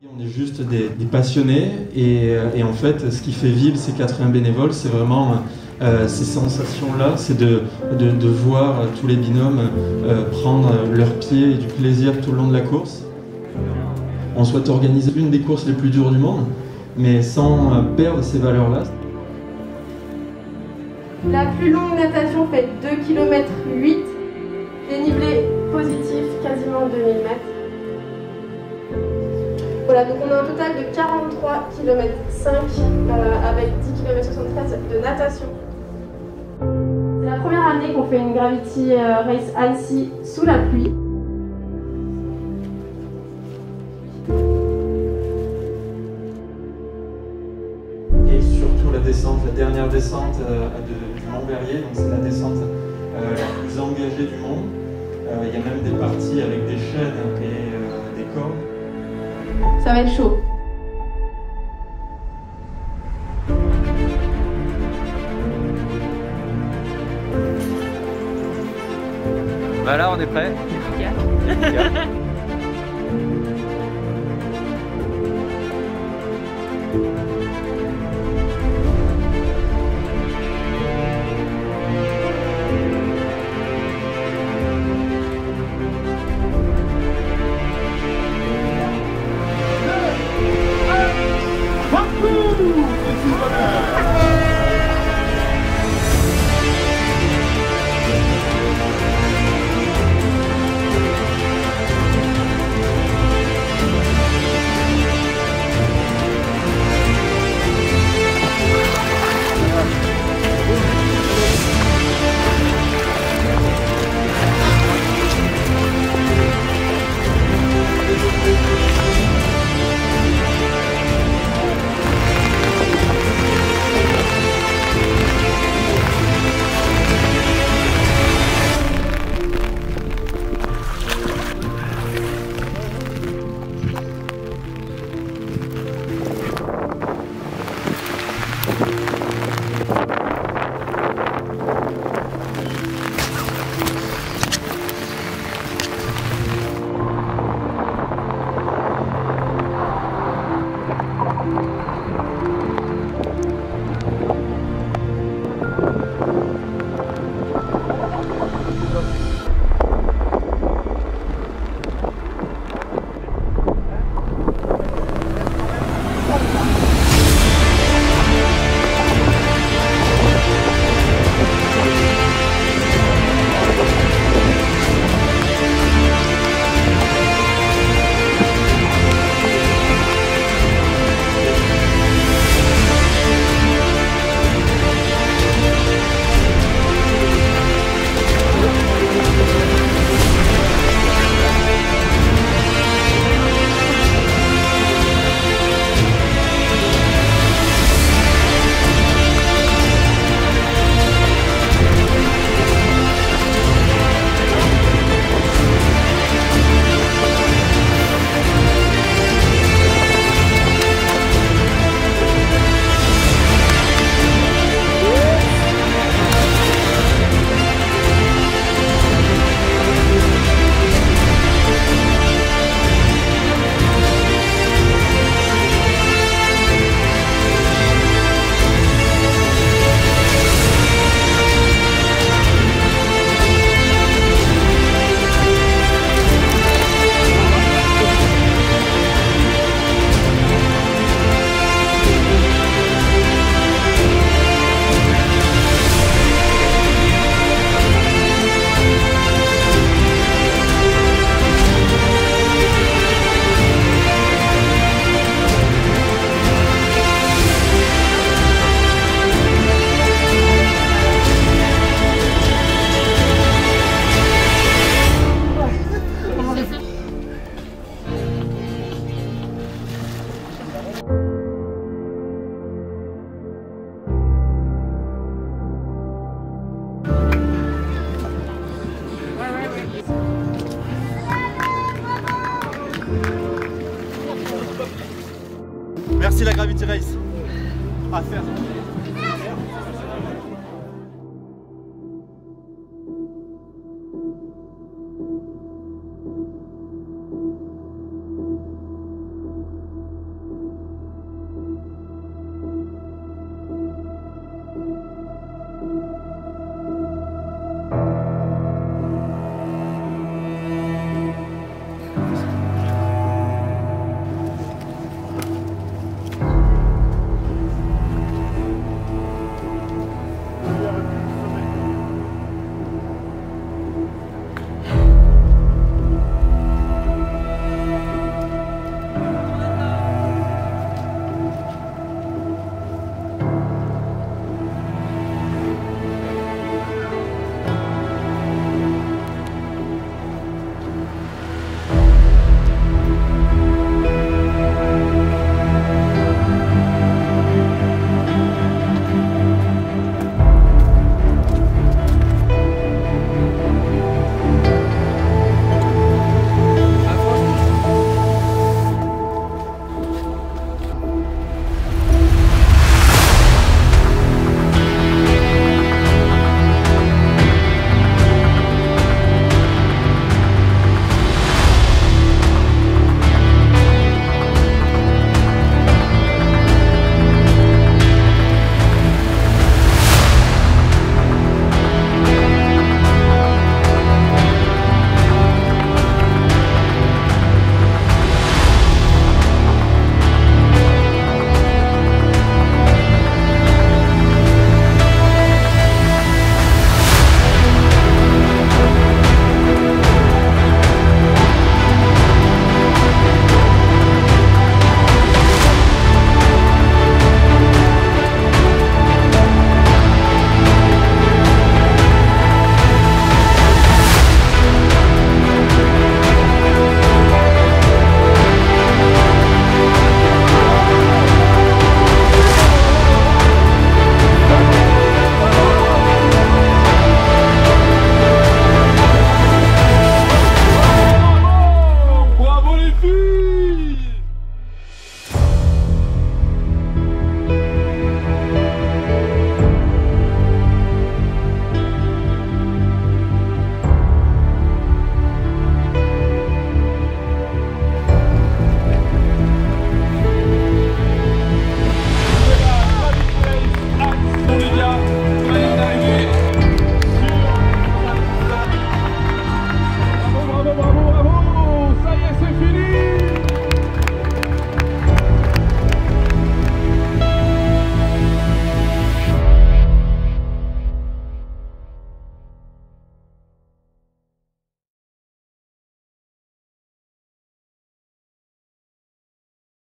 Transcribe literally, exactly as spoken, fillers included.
On est juste des, des passionnés et, et en fait ce qui fait vivre ces quatre-vingts bénévoles, c'est vraiment euh, ces sensations-là, c'est de, de, de voir tous les binômes euh, prendre leur pied et du plaisir tout le long de la course. On souhaite organiser une des courses les plus dures du monde, mais sans perdre ces valeurs-là. La plus longue natation fait deux kilomètres huit, dénivelé positif quasiment deux mille mètres. Voilà, donc on a un total de quarante-trois kilomètres cinq euh, avec dix kilomètres soixante-treize de natation. C'est la première année qu'on fait une Gravity Race Annecy sous la pluie. Et surtout la descente, la dernière descente euh, de, du Mont Verrier, donc c'est la descente euh, la plus engagée du monde. Euh, il y a même des parties avec des chaînes et euh, des cordes. Ça va être chaud. Bah là on est prêt. Merci la Gravity Race. À faire.